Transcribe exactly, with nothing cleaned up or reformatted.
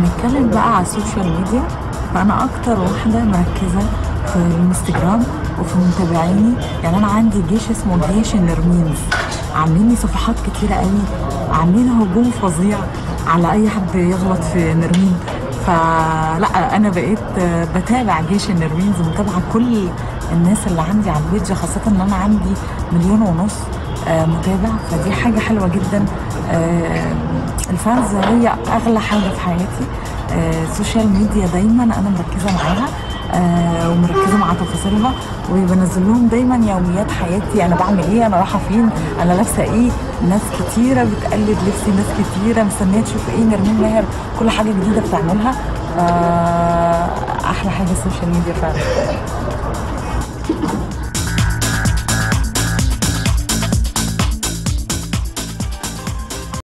هنتكلم بقى على السوشيال ميديا، فانا اكتر واحده مركزه في الانستجرام وفي متابعيني. يعني انا عندي جيش اسمه جيش النرمينز، عاملين لي صفحات كتيره قوي، عاملين هجوم فظيع على اي حد يغلط في نرمين. فلا انا بقيت بتابع جيش النرمينز، متابعه كل الناس اللي عندي على البيج، خاصه ان انا عندي مليون ونص متابع، فدي حاجه حلوه جدا. الفانز هي اغلى حاجه في حياتي. السوشيال ميديا دايما انا مركزه معاها آه ومركزه مع تفاصيلها، وبنزل لهم دايما يوميات حياتي، انا بعمل ايه، انا رايحه فين، انا لابسه ايه. ناس كتيره بتقلد لبسي، ناس كتيره مستنيه تشوف ايه نرمين ماهر، كل حاجه جديده بتعملها. آه احلى حاجه السوشيال ميديا فعلا.